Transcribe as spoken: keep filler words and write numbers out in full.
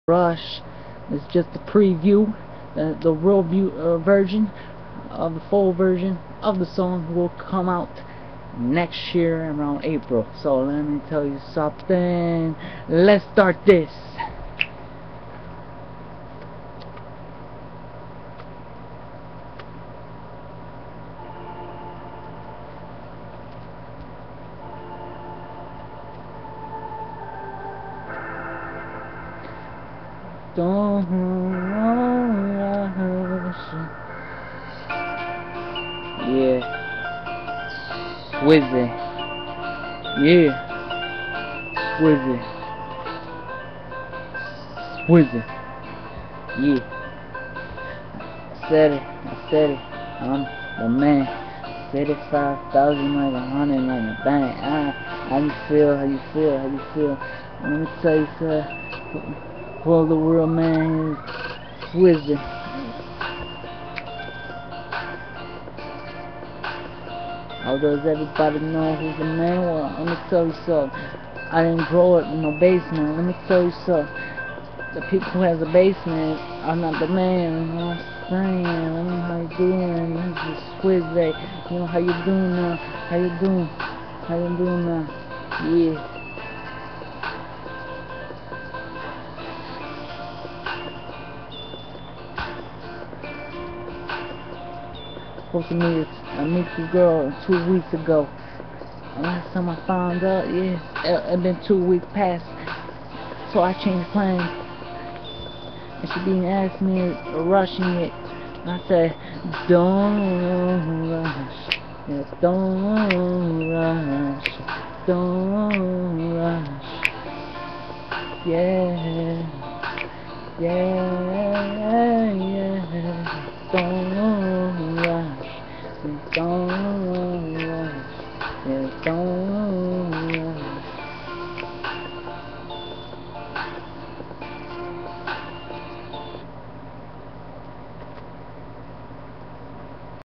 Rush. It's just a preview. Uh, the real view, uh, version of the full version of the song will come out next year around April. So let me tell you something. Let's start this. Don't rush. Yeah. Swiza. Yeah. Swiza. Swiza. Yeah. I said it. I said it. I'm the man. thirty-five thousand like a hundred like a bank. Ah, how you feel? How you feel? How you feel? Let me tell you, sir. For the real man is Swiza. How does everybody know who's the man? Well, let me tell you something. I didn't grow up in no basement. Let me tell you something. The people who has a basement are not the man. You know what I'm saying? Let me know how you doing. This is Swiza. You know how you doing now? How you doing? How you doing now? Yeah. Supposed to meet I meet this girl two weeks ago. And last time I found out, yeah, it, it been two weeks past. So I changed plans. And she didn't ask me rushing it. And I said, don't rush. Yeah, don't rush. Don't rush. Yeah. Yeah, yeah. Don't rush. Don't rush. Yeah, don't